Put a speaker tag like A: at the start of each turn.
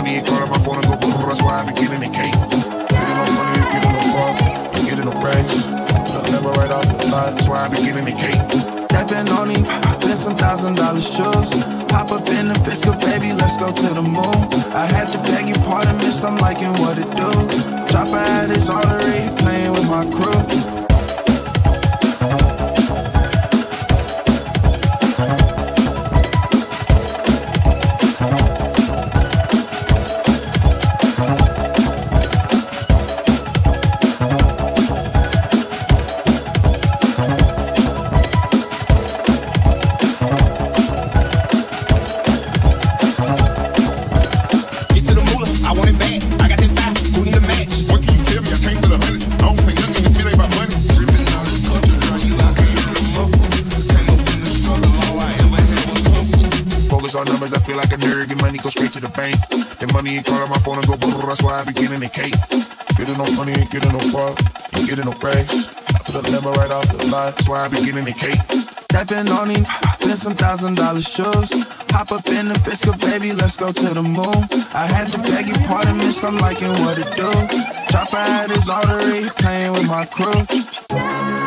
A: money ain't calling my phone and go boom, that's why I be getting the cake. Getting no money, getting no car, getting no praise. Never right off the lot, that's why I be getting the cake.
B: Stepping on him, spent some $1,000 shoes. Hop up in the Fiscal, baby, let's go to the moon. I had to beg your pardon, miss, I'm liking what it do. Drop her at his artery, playing with my crew.
A: I feel like a nerd, get money, go straight to the bank. The money ain't calling my phone and go boom, that's why I be getting the cake. Getting no money, ain't getting no car, ain't getting no praise. I put a lemon right off the lot, that's why I be getting the cake.
B: Stepping on him, spent some $1,000 shoes. Hop up in the Fiscal, baby, let's go to the moon. I had to beg your pardon, miss, I'm liking what it do. Drop her at his artery, playing with my crew.